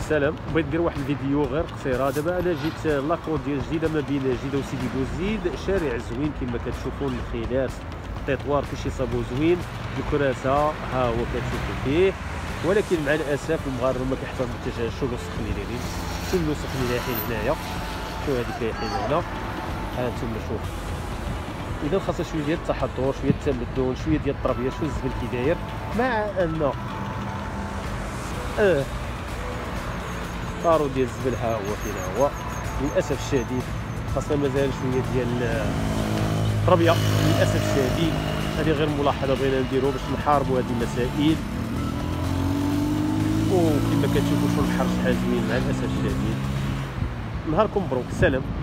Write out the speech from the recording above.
السلام. بغيت ندير واحد الفيديو غير قصيره. دابا انا جيت لاكور ديال جديده ما بين جديده وسيدي بوزيد، شارع زوين كما كتشوفوا، الخلاف التطوار كلشي صابو زوين، الكراسه ها هو كتشوفوا فيه، ولكن مع الاسف المغاربه ما كيحترموا حتى شو لصق مليلين، شو لصق مليحين هنايا، شو هذيك رايحين هنا، ها انتم شوف. اذا خاصها شويه ديال التحضر، شويه التمدن، شويه ديال التربيه، شو الزبل كي داير، مع ان طارو ديال الزبل ها هو فين هو. للاسف الشديد خاصنا مازال شويه ديال التربيه، للاسف الشديد. هذه غير ملاحظه بغينا نديرو باش نحاربوا هذه المسائل. وكما كتشوفوا شو البحر شحال زوين، مع الاسف الشديد. نهاركم مبروك، سلام.